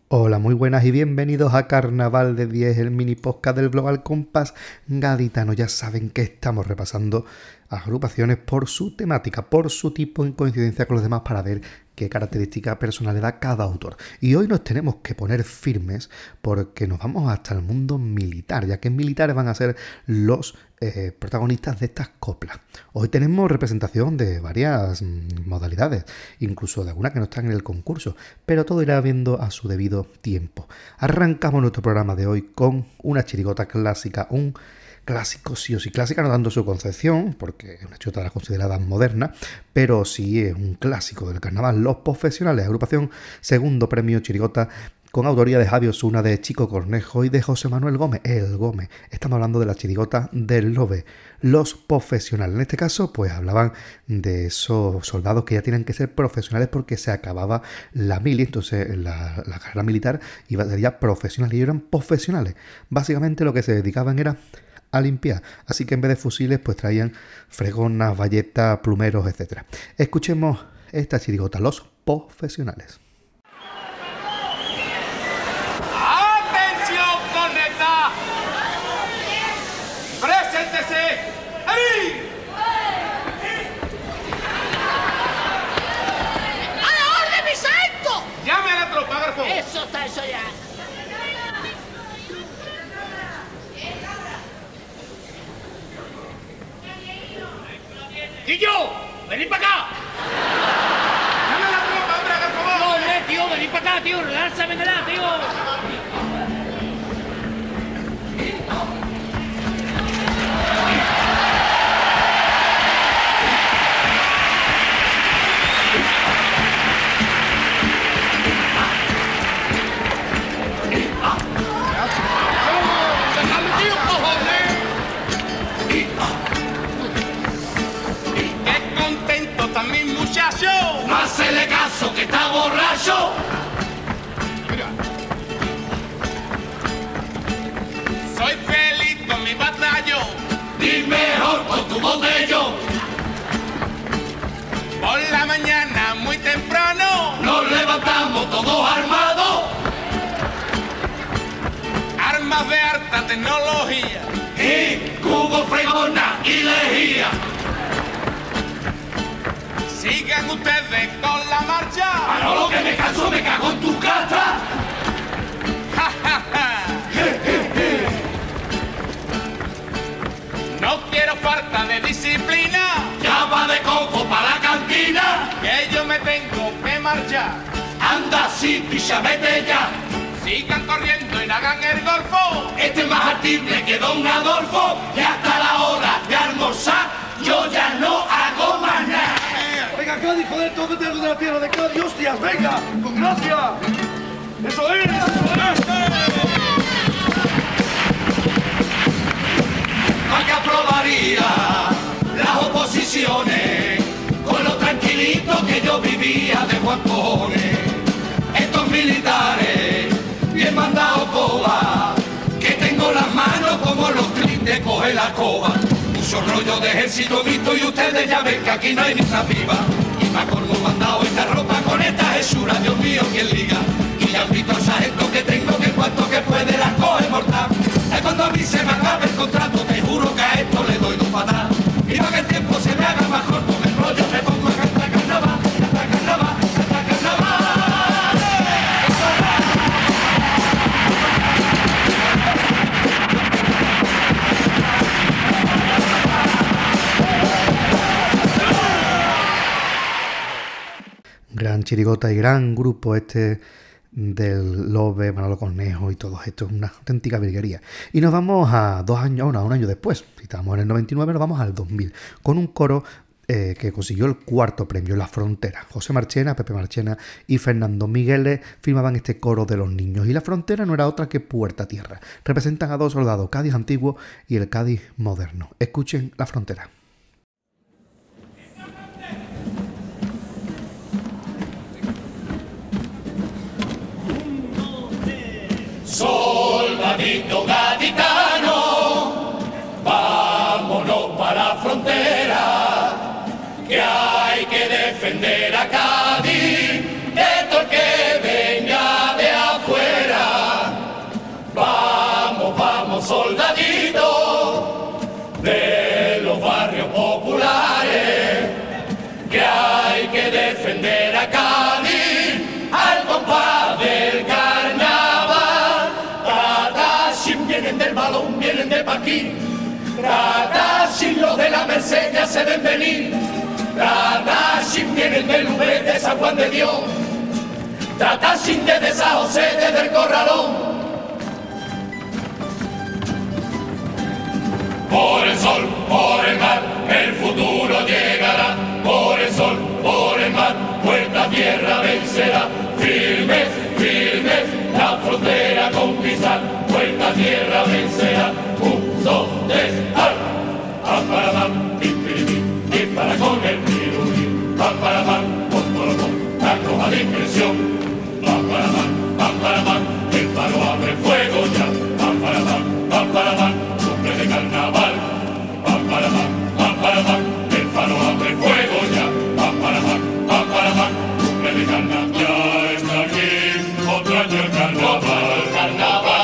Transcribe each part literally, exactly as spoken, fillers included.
Hola, muy buenas y bienvenidos a Carnaval de diez, el mini podcast del blog Al Compás Gaditano. Ya saben que estamos repasando agrupaciones por su temática, por su tipo en coincidencia con los demás para ver qué característica personal le da cada autor. Y hoy nos tenemos que poner firmes porque nos vamos hasta el mundo militar, ya que militares van a ser los eh, protagonistas de estas coplas. Hoy tenemos representación de varias mm, modalidades, incluso de algunas que no están en el concurso, pero todo irá viendo a su debido tiempo. Arrancamos nuestro programa de hoy con una chirigota clásica, un clásico sí o sí, clásica no dando su concepción, porque es una chirigota de las consideradas modernas, pero sí es un clásico del carnaval. Los Profesionales, agrupación segundo premio chirigota, con autoría de Javi Osuna, de Chico Cornejo y de José Manuel Gómez, el Gómez. Estamos hablando de la chirigota del Lobe. Los Profesionales, en este caso, pues hablaban de esos soldados que ya tienen que ser profesionales porque se acababa la mili, entonces la, la carrera militar iba a ser ya profesional y ellos eran profesionales. Básicamente lo que se dedicaban era a limpiar, así que en vez de fusiles pues traían fregonas, bayetas, plumeros, etcétera. Escuchemos esta chirigota, Los Profesionales. ¡Atención, corneta! ¡Preséntese! ¡Ahí! ¡A la orden, mi santo! ¡Llame a la tropa, Garfo! Eso está, eso ya. ¡Guillo! ¡Venid para acá! ¡Llame a la tropa, hombre, Garfo! No, hombre, tío, vení para acá, tío. Relanza, venga, tío. ¡No hacele caso que está borracho! Mira. Soy feliz con mi batallón. Di mejor con tu botellón. Por la mañana muy temprano nos levantamos todos armados. Armas de alta tecnología y cubo, fregona y lejía. Sigan ustedes con la marcha. Para lo que me canso, me cago en tu casa. No quiero falta de disciplina. Ya va de coco para la cantina. Que yo me tengo que marchar. Anda así, picha, vete ya. Sigan corriendo y no hagan el golfo. Este es más artible que Don Adolfo. Y hasta la hora de almorzar, yo ya no hago más nada. Venga, Cádiz, joder, todo de la tierra de Cádiz, hostias, venga, con gracia. Eso es, eso es. ¿Para qué aprobaría las oposiciones con lo tranquilito que yo vivía de guapones? Estos militares, bien mandados coba, que tengo las manos como los clips de coger la coba. Mucho rollo de ejército visto y ustedes ya ven que aquí no hay ni una piba. Y pa' colmo mandado esta ropa con esta hechura, Dios mío, ¿quién liga? Y ya han visto al sargento que tengo que en cuanto que puede la coge mortal. Es cuando a mí se me acabe el contrato, te juro que a esto le doy dos patadas. Y para que el tiempo se me haga más corto, me enrollo, me pongo a cantar carnaval, cantar carnaval, cantar carnaval. Gran chirigota y gran grupo este del Lobe, Manolo Cornejo y todo esto, es una auténtica virguería. Y nos vamos a dos años, no, un año después, si estamos en el noventa y nueve, nos vamos al dos mil, con un coro eh, que consiguió el cuarto premio, La Frontera. José Marchena, Pepe Marchena y Fernando Migueles firmaban este coro de los niños. Y La Frontera no era otra que Puerta Tierra. Representan a dos soldados, Cádiz antiguo y el Cádiz moderno. Escuchen La Frontera. Soldadito gaditano, vámonos para la frontera, que hay que defender a Cádiz de todo el que venga de afuera. pa' aquí. Tratashim, los de la Merced ya se ven venir. Tratashim vienen del V de San Juan de Dios. Tratashim desde San José, desde el Corralón. Por el sol, por el mar, el futuro llegará. Por el sol, por el mar, puerta tierra vencerá. Firmes, firmes, la frontera conquistar. Puerta tierra vencerá. Un, dos, tres, ¡al! ¡Pam, para, pam! ¡Pim, pim, pim! ¡Dispara con el pirulín! ¡Pam, para, pam! ¡Pom, pom, pom! ¡La coja de impresión! ¡Pam, para, pam! ¡Pam, para, pam! ¡El faro abre fuego ya! ¡Pam, para, pam! ¡Pam, para, pam! ¡Cumple de carnaval! ¡Pam, para, pam! ¡Pam, para, pam! ¡El faro abre fuego ya! ¡Pam, para, pam! ¡Pam, para, pam! ¡Cumple de carnaval! ¡Ya está aquí! ¡Otro año el carnaval! ¡Carnaval!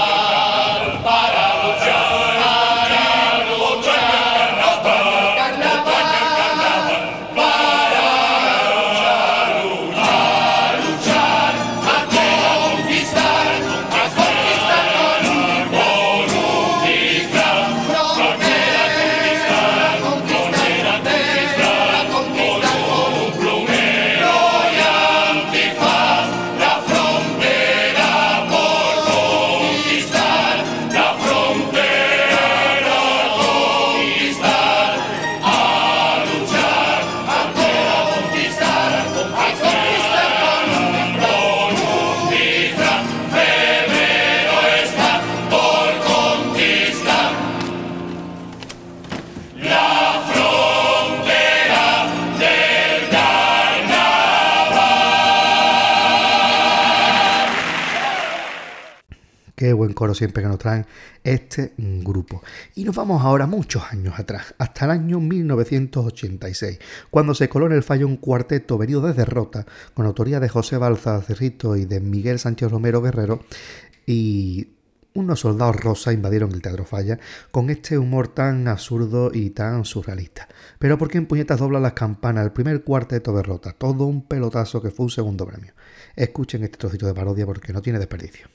Qué buen coro siempre que nos traen este grupo. Y nos vamos ahora muchos años atrás, hasta el año mil novecientos ochenta y seis, cuando se coló en el fallo un cuarteto venido desde Rota, con autoría de José Balza Cerrito y de Miguel Sánchez Romero Guerrero, y unos soldados rosas invadieron el Teatro Falla con este humor tan absurdo y tan surrealista. Pero ¿por qué en puñetas dobla las campanas? El primer cuarteto de Rota, todo un pelotazo que fue un segundo premio. Escuchen este trocito de parodia porque no tiene desperdicio.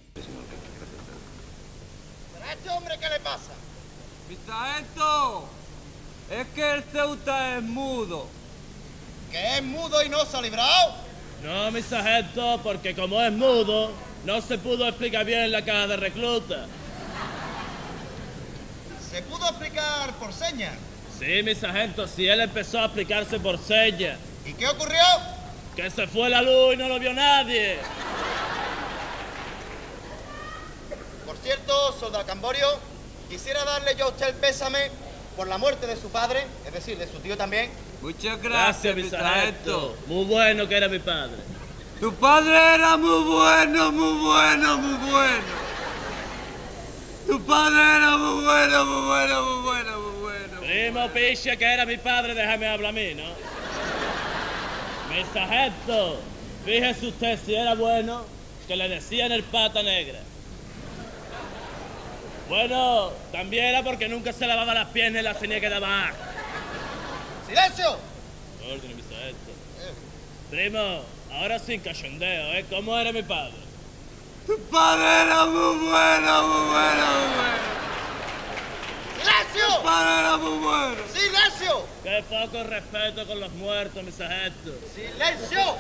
¿Qué le pasa? ¡Mi sargento! Es que el Ceuta es mudo. ¿Que es mudo y no se ha librado? No, mi sargento, porque como es mudo, no se pudo explicar bien en la caja de recluta. ¿Se pudo explicar por señas? Sí, mi sargento, sí, él empezó a explicarse por señas. ¿Y qué ocurrió? Que se fue la luz y no lo vio nadie. Por cierto, soldado Camborio, quisiera darle yo a usted el pésame por la muerte de su padre, es decir, de su tío también. Muchas gracias, mi sargento. Muy bueno que era mi padre. Tu padre era muy bueno, muy bueno, muy bueno. Tu padre era muy bueno, muy bueno, muy bueno, muy bueno. Primo picha que era mi padre, déjame hablar a mí, ¿no? Mi sargento, fíjese usted si era bueno, que le decían el pata negra. Bueno, también era porque nunca se lavaba las piernas y las tenía que lavar. ¡Silencio! Orden, mi sargento. Primo, ahora sin cachondeo, ¿eh? ¿Cómo era mi padre? Tu padre era muy bueno, muy bueno, muy bueno. ¡Silencio! Tu padre era muy bueno. ¡Silencio! Qué poco respeto con los muertos, mi sargento. ¡Silencio!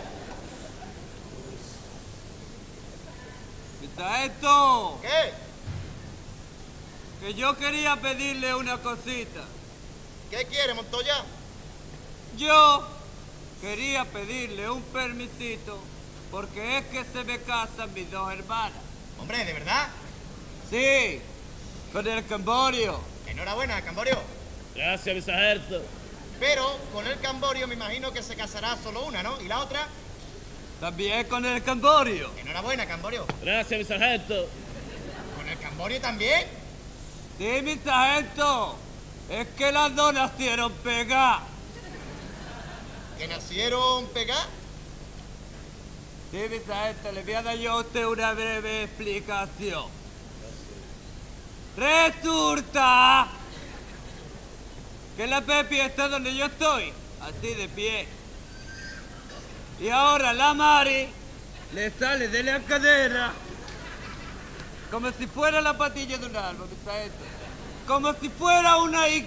Mi sargento. ¿Qué? Que yo quería pedirle una cosita. ¿Qué quiere, Montoya? Yo quería pedirle un permisito porque es que se me casan mis dos hermanas. Hombre, ¿de verdad? Sí, con el Camborio. Enhorabuena, Camborio. Gracias, mi sargento. Pero con el Camborio me imagino que se casará solo una, ¿no? ¿Y la otra? También con el Camborio. Enhorabuena, Camborio. Gracias, mi sargento. ¿Con el Camborio también? Sí, mi sargento. Es que las dos nacieron pegadas. ¿Que nacieron pegadas? Sí, mi sargento, le voy a dar yo a usted una breve explicación. Resulta que la Pepi está donde yo estoy, así de pie. Y ahora la Mari le sale de la cadera como si fuera la patilla de un árbol, mi sargento. como si fuera una Y.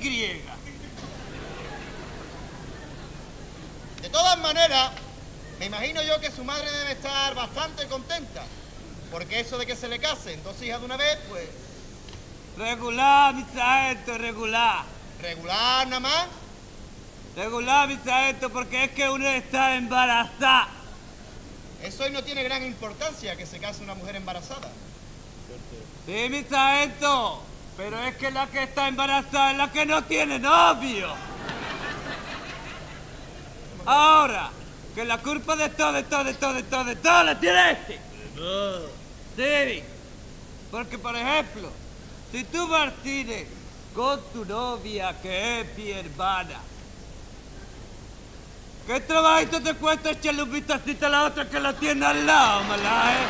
De todas maneras, me imagino yo que su madre debe estar bastante contenta. Porque eso de que se le casen dos hijas de una vez, pues... Regular, mi sargento, regular. ¿Regular nada más? Regular, mi sargento, porque es que uno está embarazada. Eso hoy no tiene gran importancia, que se case una mujer embarazada. Sí, mi sargento, pero es que la que está embarazada es la que no tiene novio. Ahora, que la culpa de todo, de todo, de todo, de todo, de todo la tiene este. No. Sí, porque por ejemplo, si tú Martínez con tu novia que es mi hermana, ¿qué trabajito te cuesta echarle un vistacito a la otra que la tiene al lado, mala, eh?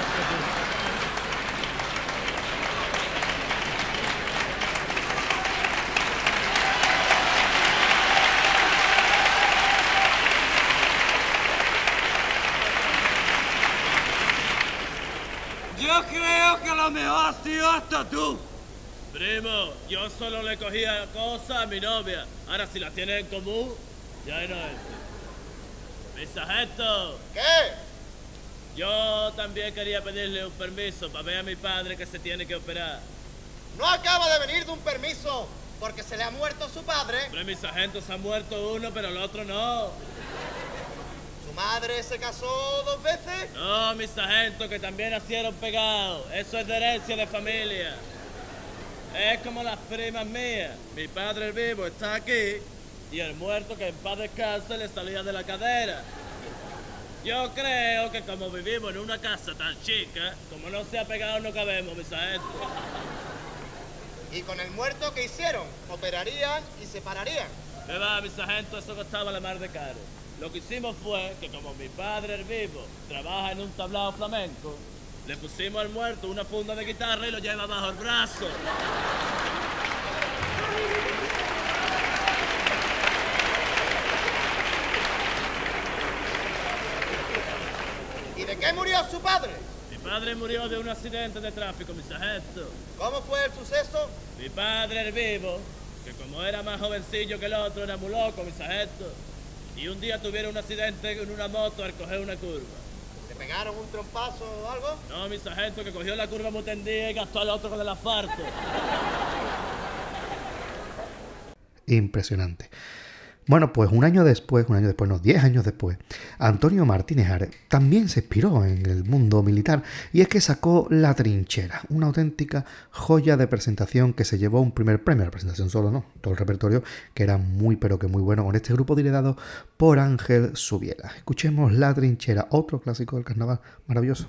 Yo creo que a lo mejor has sido hasta tú. Primo, yo solo le cogía cosas a mi novia. Ahora si las tienes en común, ya no es. Mi sargento. ¿Qué? Yo también quería pedirle un permiso para ver a mi padre que se tiene que operar. No acaba de venir de un permiso porque se le ha muerto su padre. Pero mi sargento se ha muerto uno, pero el otro no. ¿Su madre se casó dos veces? No, mi sargento, que también nacieron pegados. Eso es de herencia de familia. Es como las primas mías. Mi padre el vivo está aquí y el muerto, que en paz descanse, le salía de la cadera. Yo creo que como vivimos en una casa tan chica, como no se ha pegado no cabemos, mi sargento. ¿Y con el muerto qué hicieron? ¿Operarían y separarían? ¿Qué va, mi sargento? Eso costaba la mar de caro. Lo que hicimos fue que como mi padre el vivo trabaja en un tablao flamenco, le pusimos al muerto una funda de guitarra y lo lleva bajo el brazo. ¿Y de qué murió su padre? Mi padre murió de un accidente de tráfico, mi sargento. ¿Cómo fue el suceso? Mi padre el vivo, que como era más jovencillo que el otro, era muy loco, mi sargento. Y un día tuvieron un accidente en una moto al coger una curva. ¿Le pegaron un trompazo o algo? No, mi sargento, que cogió la curva muy tendida y gastó al otro con el asfalto. Impresionante. Bueno, pues un año después, un año después, no, diez años después, Antonio Martínez Ares también se inspiró en el mundo militar y es que sacó La Trinchera, una auténtica joya de presentación que se llevó un primer premio, la presentación solo no, todo el repertorio que era muy pero que muy bueno con este grupo liderado por Ángel Subiela. Escuchemos La Trinchera, otro clásico del carnaval maravilloso.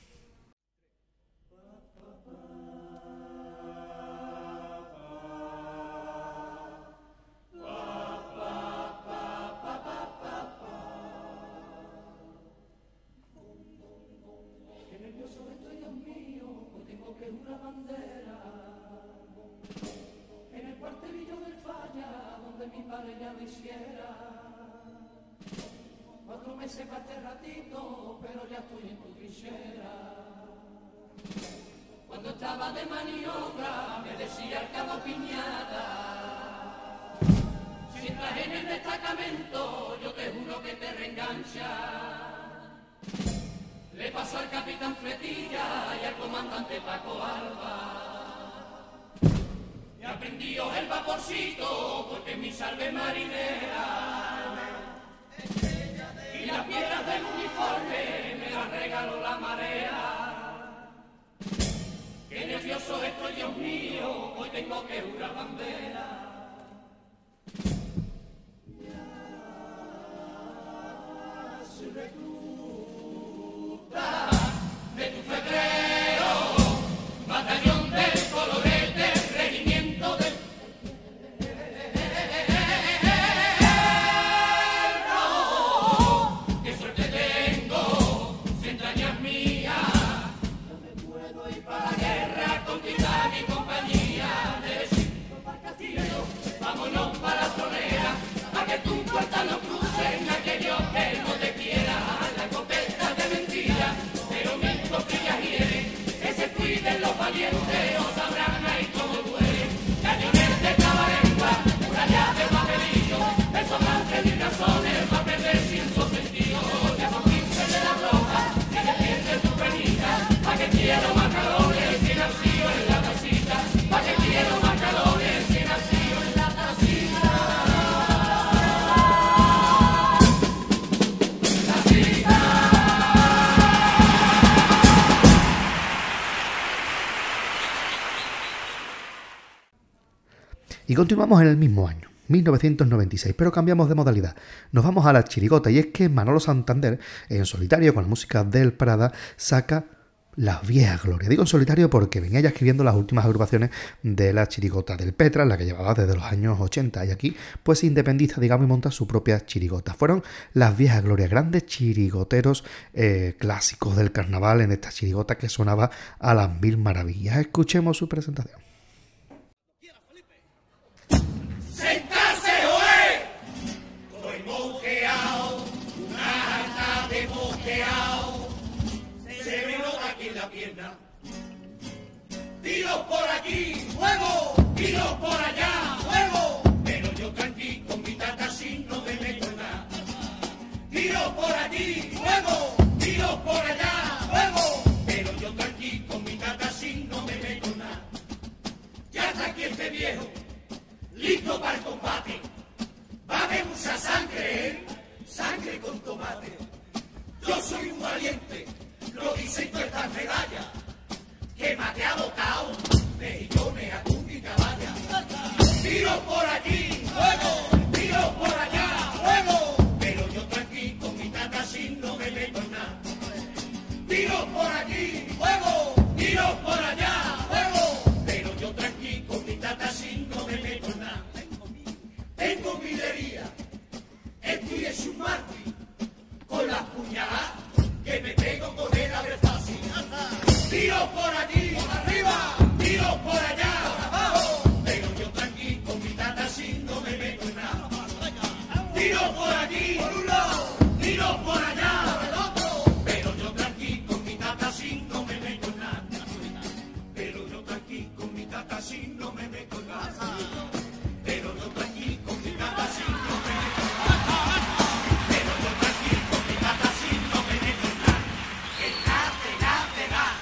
Cuatro meses para este ratito, pero ya estoy en tu trinchera. Cuando estaba de maniobra, me decía el cabo Piñata: si entras en el destacamento, yo te juro que te reengancha. Le pasó al capitán Fletilla y al comandante Paco Alba. Y aprendió el vaporcito, porque es mi salve marinera. Y las piedras del uniforme me las regaló la marea. Qué nervioso estoy, Dios mío, hoy tengo que jurar bandera. Ya soy recluta de tu febrero, batallón del colorete, regimiento del... quiero más calor el que nació en la tacita, pa' que quiero más calor el que nació en la tacita. Tacita. Y continuamos en el mismo año, mil novecientos noventa y seis, pero cambiamos de modalidad. Nos vamos a la chirigota, y es que Manolo Santander, en solitario con la música del Prada, saca Las Viejas Glorias. Digo en solitario porque venía ya escribiendo las últimas agrupaciones de la chirigota del Petra, la que llevaba desde los años ochenta, y aquí pues se independiza, digamos, y monta su propia chirigota. Fueron Las Viejas Glorias, grandes chirigoteros eh, clásicos del carnaval en esta chirigota que sonaba a las mil maravillas. Escuchemos su presentación. ¡Sentarse, oe! Estoy moqueao, una harta de moqueao. Se me nota aquí en la pierna. Tiros por aquí, luego, tiros por allá, luego. Pero yo tranqui con mi tata sin no me meto en nada. Tiros por aquí, luego, tiros por allá, luego. Pero yo tranqui con mi tata sin no me meto en nada. Ya está aquí este viejo, listo para el combate. Va a haber mucha sangre, ¿eh? Sangre con tomate. Yo soy un valiente, lo dicen todas estas medallas. Que mate a botao, mejillones, atún y caballa. Tiro por aquí, luego, tiro por allá, luego. Pero yo tranqui con mi tata sin no me meto en nada. Tiro por aquí, luego, tiro por allá, luego. Pero yo tranqui con mi tata sin no me meto en nada. Tengo milería, estoy en su Martín, con las puñaladas que me pego con el abre fácil. Tiro por allí, por arriba, tiro por allá, por abajo. Pero yo tranqui con mi tata sin no me meto en nada. Tiro por allí, por un lado, tiro por allá, por el otro. Pero yo tranqui con mi tata sin no me meto en nada. Pero yo tranqui con mi tata sin no me meto en nada. Pero yo tranqui con mi tata sin no me meto en nada. Pero yo tranqui con mi tata sin no me meto en nada. Que nada, que nada, que nada.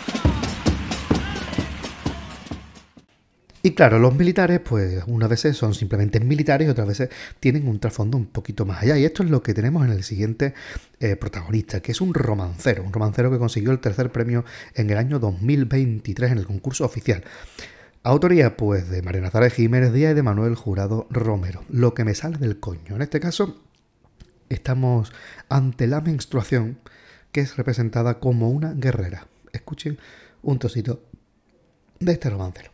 Y claro, los militares, pues unas veces son simplemente militares y otras veces tienen un trasfondo un poquito más allá. Y esto es lo que tenemos en el siguiente eh, protagonista, que es un romancero, un romancero que consiguió el tercer premio en el año dos mil veintitrés en el concurso oficial. Autoría, pues, de María Nazaret Jiménez Díaz y de Manuel Jurado Romero. Lo que me sale del coño. En este caso, estamos ante la menstruación, que es representada como una guerrera. Escuchen un trocito de este romancero.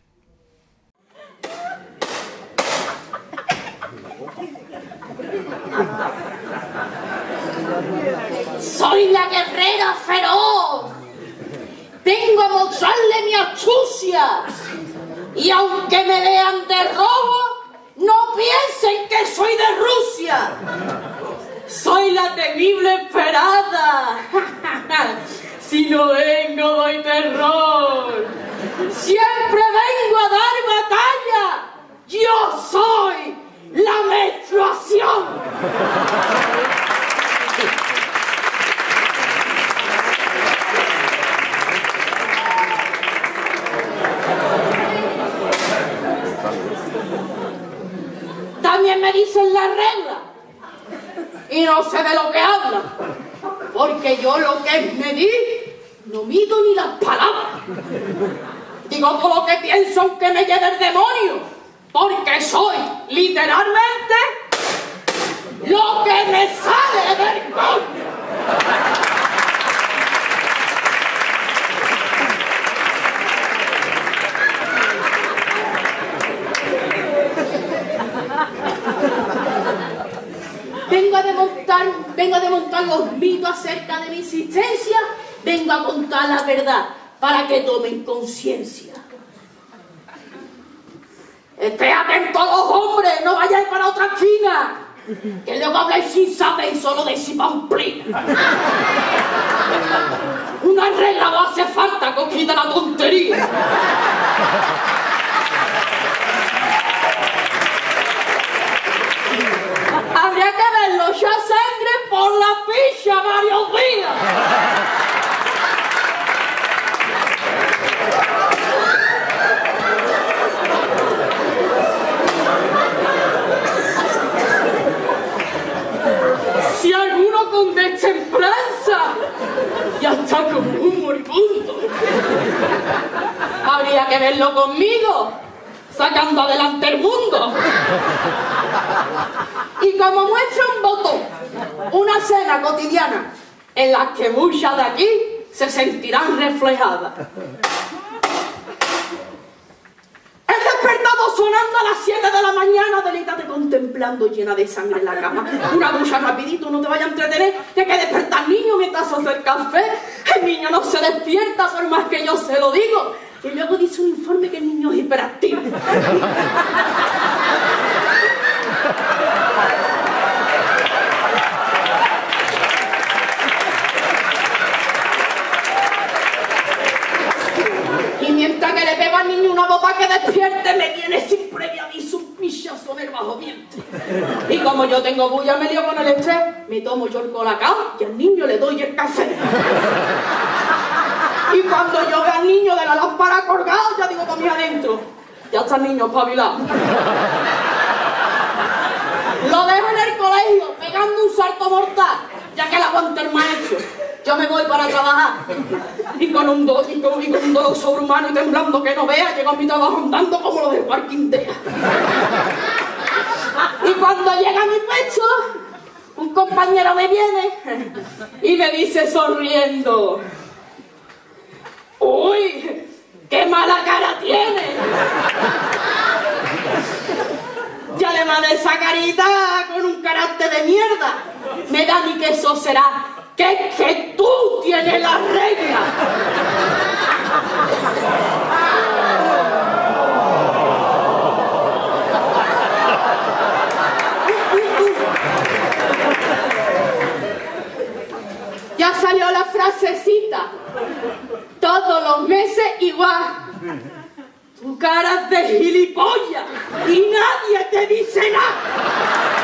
Soy la guerrera feroz. Vengo a mostrarle mi astucia. Y aunque me vean de rojo, no piensen que soy de Rusia. Soy la temible esperada. Si no vengo, doy terror. Siempre vengo a dar batalla. Yo soy la menstruación. También me dicen la regla y no sé de lo que hablan, porque yo lo que es medir no mido ni las palabras. Digo todo lo que pienso aunque me lleve el demonio, porque soy literalmente lo que me sale del coño. Vengo a desmontar, vengo a desmontar los mitos acerca de mi existencia, vengo a contar la verdad para que tomen conciencia. Esté atento a los hombres, no vayáis para otra esquina, que luego habláis sin saber y solo decís pamplina. Una regla no hace falta, que os quita la tontería. Habría que verlo ya sangre por la picha varios días. que verlo conmigo, sacando adelante el mundo. Y como muestra un botón, una escena cotidiana en la que muchas de aquí se sentirán reflejadas. El despertador sonando a las siete de la mañana, Adelita contemplando llena de sangre en la cama. Una ducha rapidito, no te vayas a entretener, que hay que despertar al niño mientras se hace el café. El niño no se despierta por más que yo se lo digo. Y luego dice un informe que el niño es hiperactivo. Y mientras que le pego al niño una boca que despierte, me viene sin previo aviso un pichazo en el bajo vientre. Y como yo tengo bulla, me lío con el estrés, me tomo yo el colacao y al niño le doy el café. Y cuando yo veo al niño de la lámpara colgado, ya digo para mí adentro, ya está el niño espabilado. Lo dejo en el colegio, pegando un salto mortal, ya que la aguanta el maestro. Yo me voy para trabajar. Y con un, do, y con, y con un dolor sobrehumano y temblando que no vea, llego a mi trabajo andando como lo de Parquindea. Y cuando llega a mi pecho, un compañero me viene y me dice sonriendo: ¡uy! ¡Qué mala cara tiene! Y además de esa carita con un carácter de mierda, me da ni que eso será que es que tú tienes la regla. Ya salió la frasecita. Todos los meses igual. Tu cara es de gilipollas y nadie te dice nada.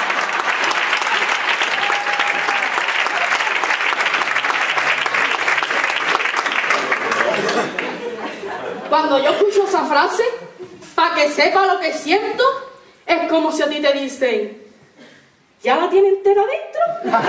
Cuando yo escucho esa frase, para que sepa lo que siento, es como si a ti te dicen: ¿ya la tiene entera dentro?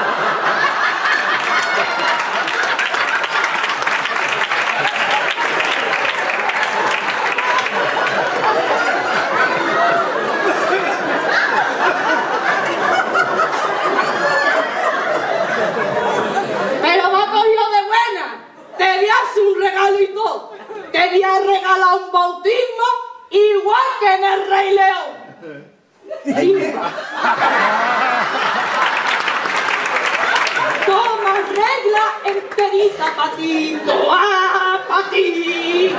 Pero me ha cogido de buena. Te voy a hacer un regalo y todo. Te voy a regalar un bautismo igual que en el Rey León. Simba. Toma regla enterita pa' ti, toda pa' ti.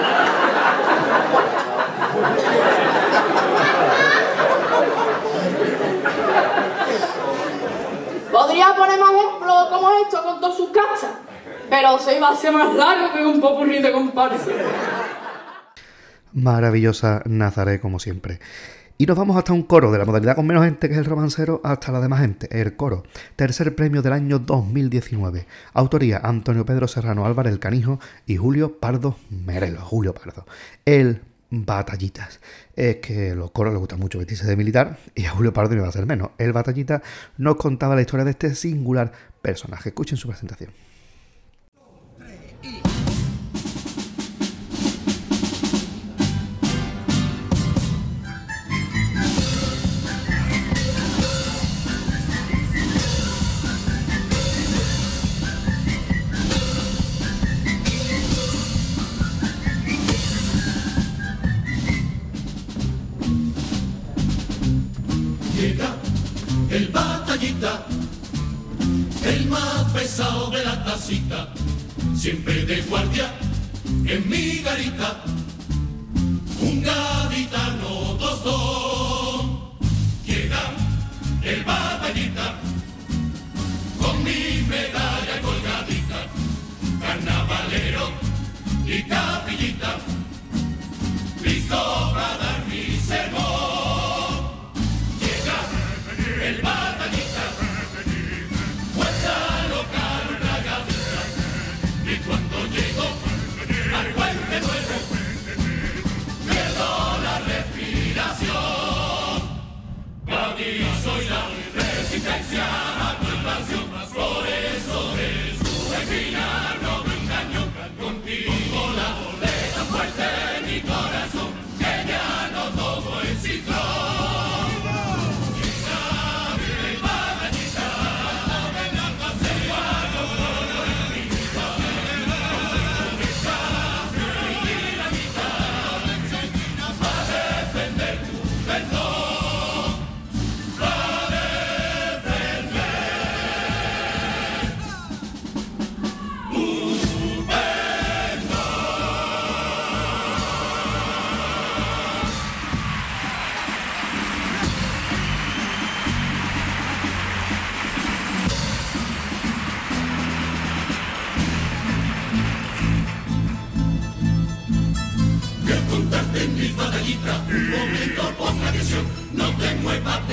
Podría poner más ejemplos como esto con todas sus cachas, pero se iba a hacer más largo que un popurrí de comparsa. Maravillosa Nazaret, como siempre. Y nos vamos hasta un coro de la modalidad con menos gente, que es el romancero, hasta la demás gente, el coro. Tercer premio del año dos mil diecinueve. Autoría: Antonio Pedro Serrano Álvarez el Canijo y Julio Pardo Merelo. Julio Pardo. El Batallitas. Es que a los coros les gusta mucho vestirse de militar y a Julio Pardo no iba a ser menos. El Batallitas nos contaba la historia de este singular personaje. Escuchen su presentación. El Batallita, el más pesado de la tacita, siempre de guardia en mi garita, un gaditano tostón. Llega el Batallita con mi medalla colgadita, carnavalero y capillita, listo para dar mi sermón. El Batallita, fuerza local, una gaveta, y cuando llegó al puente nuevo, quedó la respiración. Para mí soy la resistencia a tu invasión, por eso es tu espina, no me engaño, contigo la boleta fuerte.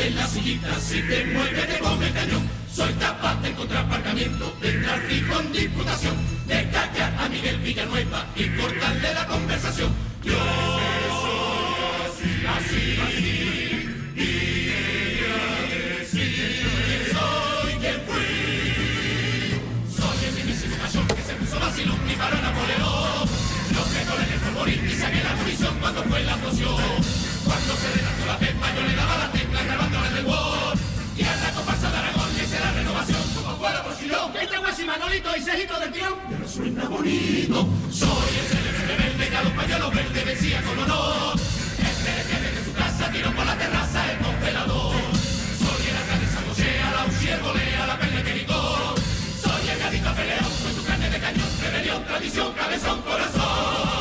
en la sillita, si te mueves te come el cañón. Soy capaz de encontrar aparcamiento, de entrar fijo en diputación, de callar a Miguel Villanueva y cortarle la conversación. Yo soy así, así, y ella decir que soy quien fui. Soy el mismísimo cachón que se puso vacilón y para Napoleón. Los mejores en el polvorín y saqué la munición cuando fue la explosión. Cuando se redactó la pepa yo le daba la tecla grabando en el Word. Y a la comparsa de Aragón le hice la renovación como fuera por Chillón. Este Guasi Manolito y Cejito del Tirón. Pero suena bonito. Soy el célebre rebelde que a los pañuelos verdes vencía con honor. Este que desde su casa tiró por la terraza el congelador. Soy el alcalde sangochea, la usier golea, la pele pericón. Soy el gadito peleón, soy tu carne de cañón, rebelión, tradición, cabezón, corazón.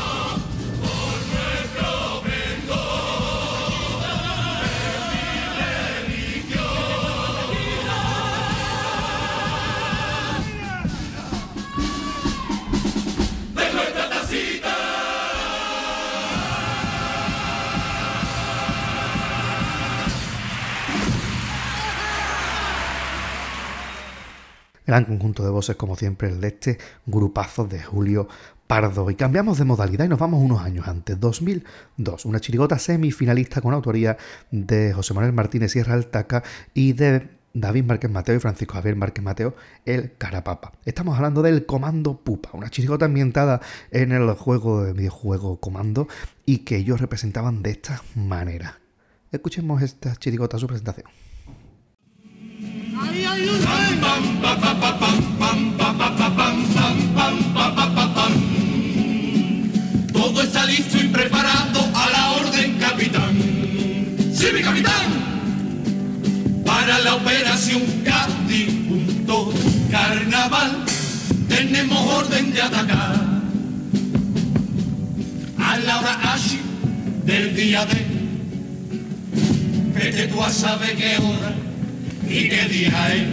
Gran conjunto de voces, como siempre, el de este grupazo de Julio Pardo. Y cambiamos de modalidad y nos vamos unos años antes, dos mil dos. Una chirigota semifinalista con autoría de José Manuel Martínez Sierra Altaca y de David Márquez Mateo y Francisco Javier Márquez Mateo, el Carapapa. Estamos hablando del Comando Pupa, una chirigota ambientada en el juego de videojuego Comando y que ellos representaban de esta manera. Escuchemos esta chirigota, su presentación. Todo está listo y preparado a la orden, capitán. ¡Sí, mi capitán! Para la operación Cádiz punto Carnaval tenemos orden de atacar a la hora H del día D. Vete tú a saber qué hora y qué día es.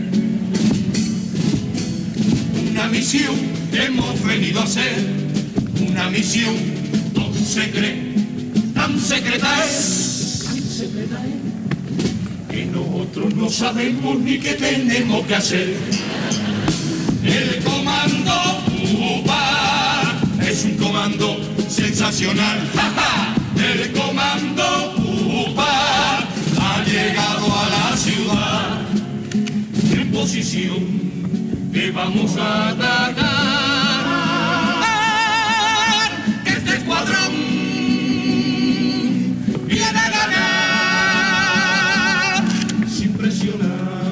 Una misión que hemos venido a hacer, una misión tan secreta, tan secreta es, tan secreta es, que nosotros no sabemos ni qué tenemos que hacer. El comando Pupa es un comando sensacional. ¡Ja, ja! El comando Pupa ha llegado a la ciudad en posición que vamos a atacar. Que este escuadrón viene a ganar sin presionar.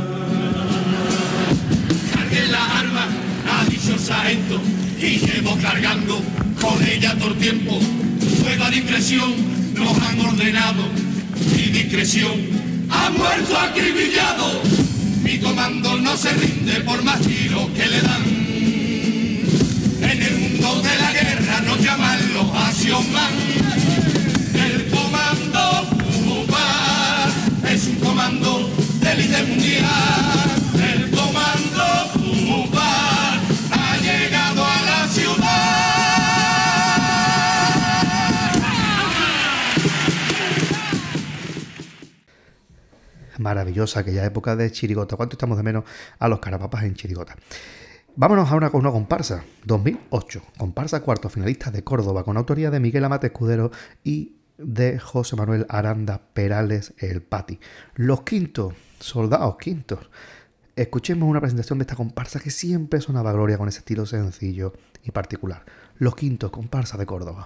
Carguen las armas, ha dicho el sargento, y llevo cargando con ella todo el tiempo. Fuego a discreción nos han ordenado, y discreción ha muerto acribillado. Mi comando no se rinde por más tiros que le dan. En el mundo de la guerra nos llaman los Action Man. El comando Pupa es un comando de élite mundial. El comando Pupa ha llegado a la ciudad. Maravillosa aquella época de chirigota. ¿Cuánto estamos de menos a los Carapapas en chirigota? Vámonos ahora con una comparsa. dos mil ocho. Comparsa cuarto finalista de Córdoba con autoría de Miguel Amate Escudero y de José Manuel Aranda Perales el Pati. Los Quintos, Soldados Quintos. Escuchemos una presentación de esta comparsa que siempre sonaba gloria con ese estilo sencillo y particular. Los Quintos, comparsa de Córdoba.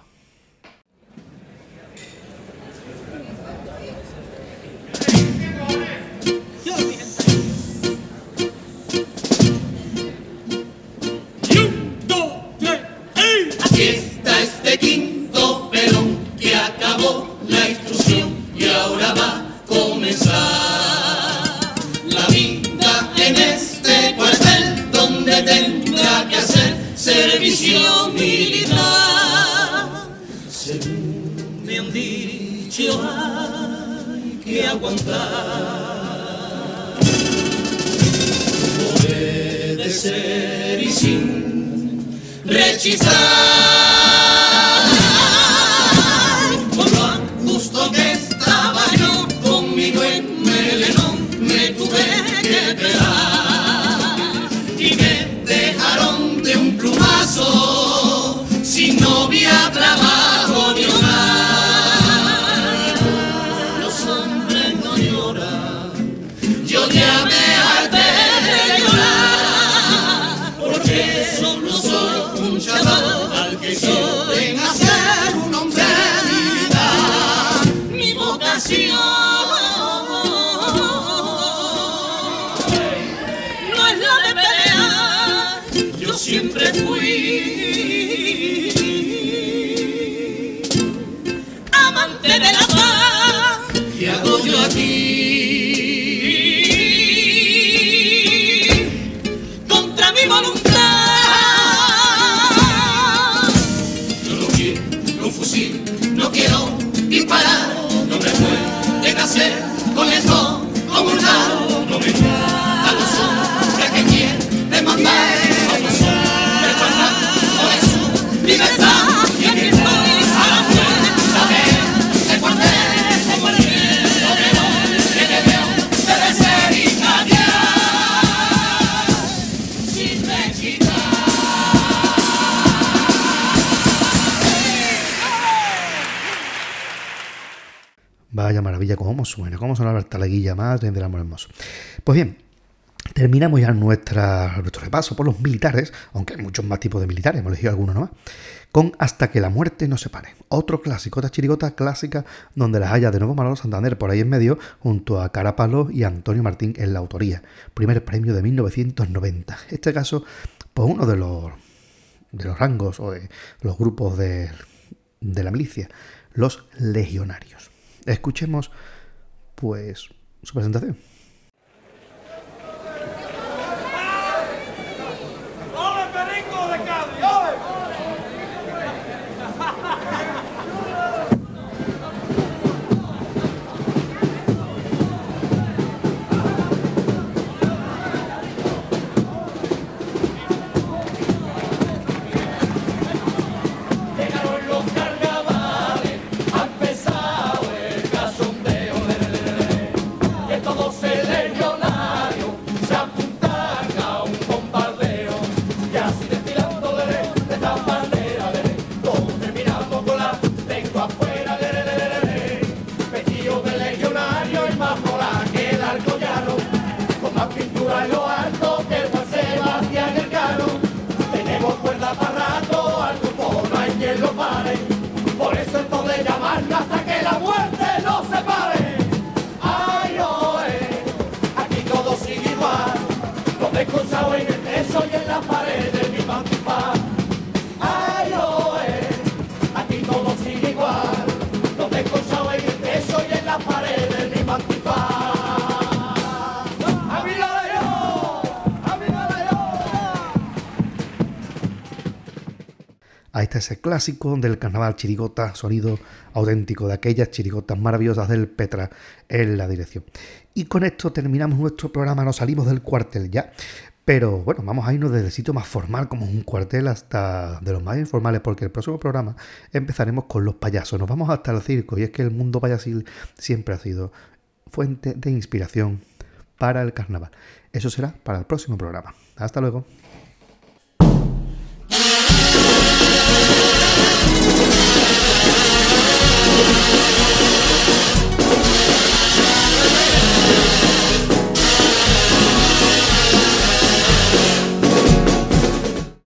Aquí está este quinto pelón que acabó la instrucción y ahora va a comenzar la vida en este cuartel donde tendrá que hacer servicio militar. Según me han dicho hay que aguantar, obedecer y sin rechizar, por lo justo que estaba yo con mi buen me dé la paz. ¿Qué hago yo aquí? Contra mi voluntad. Yo no quiero un fusil, no quiero disparar, no me pueden hacer con esto comulgar, no me gusta los hombres que quieren mandar, a los hombres faltando por eso libertad. Y aquí estoy a la puerta de ese cuartel, como el miedo que no, que te veo de desencadear, sin desquitar. Vaya maravilla, cómo suena, cómo suena la talaguilla, madre del amor hermoso. Pues bien, terminamos ya nuestra, nuestro repaso por los militares, aunque hay muchos más tipos de militares, hemos elegido algunos nomás, con Hasta que la muerte nos separe. Otro clásico, otra chirigota clásica donde las haya de nuevo Manolo Santander por ahí en medio, junto a Carapalo y Antonio Martín en la autoría. Primer premio de mil novecientos noventa. En este caso, pues uno de los, de los rangos o de los grupos de, de la milicia, los legionarios. Escuchemos, pues, su presentación. ¡Ole, Perico de Cádiz! ¡Ole! Llegaron los carnavales, ha empezado el cachondeo, que todos el legionario se apuntan a un bombardeo, y así desfilando de esta bandera, todos terminamos con la lengua afuera, vestido de legionario y más moral que el alcoyano, con más pintura en lo alto que el Juan Sebastián Elcano. Tenemos cuerda para rato, al grupo no hay quien lo pare, por eso esto de llamarlo hasta que la muerte nos separe. Ay, oe, aquí todo sigue igual, los desconchados en el techo y en la pared de mi antifaz. Ay, oe, aquí todo sigue igual, los desconchados en el techo y en la pared de mi antifaz. ¡A mi lado! ¡A mi lado! Ahí está ese clásico del carnaval chirigota, sonido auténtico de aquellas chirigotas maravillosas del Petra en la dirección. Y con esto terminamos nuestro programa, nos salimos del cuartel ya. Pero bueno, vamos a irnos desde el sitio más formal como un cuartel hasta de los más informales, porque el próximo programa empezaremos con los payasos. Nos vamos hasta el circo, y es que el mundo payasil siempre ha sido fuente de inspiración para el carnaval. Eso será para el próximo programa. Hasta luego.